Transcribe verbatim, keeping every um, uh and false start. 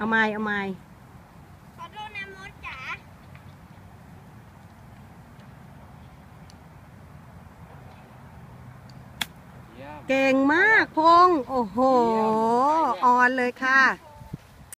เอาไม้เอาไม้ขอโทษนะมดจ๋าเก่งมากพงโอ้โหออนเลยค่ะ